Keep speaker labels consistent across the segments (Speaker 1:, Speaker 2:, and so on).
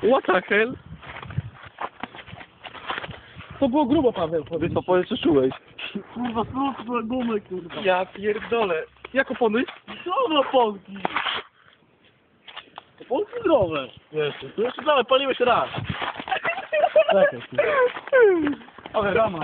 Speaker 1: What the hell?
Speaker 2: To było grubo, Paweł.
Speaker 1: Wy to powietrzyłeś.
Speaker 2: Kurwa, snów na gumę, kurwa.
Speaker 1: Ja pierdolę. Jak opony?
Speaker 2: Co na polki? To polki zdrowe. Jeszcze, to jeszcze dawaj, paliłeś raz. Czekaj, kurwa. Ale rama.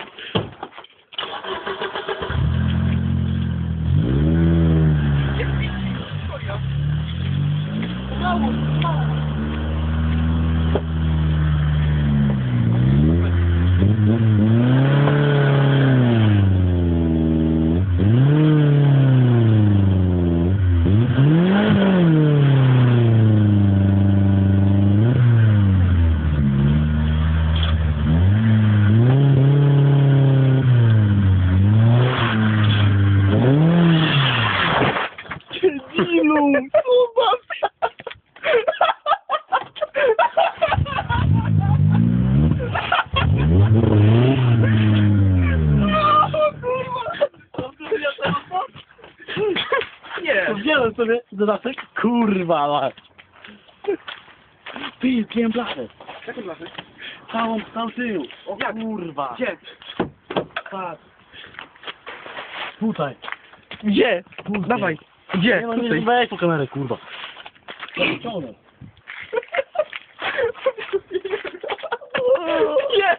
Speaker 2: Ilu, kurwa!
Speaker 1: Nie.
Speaker 2: Wziąłem sobie dodatek. Kurwa, mać. Ty, piłem blachę.
Speaker 1: Jaką blachę?
Speaker 2: Cały tył. O
Speaker 1: Jak?
Speaker 2: kurwa.
Speaker 1: Gdzie?
Speaker 2: Patrz. Tutaj.
Speaker 1: Gdzie?
Speaker 2: Tutaj.
Speaker 1: Dawaj. Gdzie?
Speaker 2: Nie, no nie,
Speaker 1: Tutaj.
Speaker 2: weź po kamerę, kurwa. Ciągnę.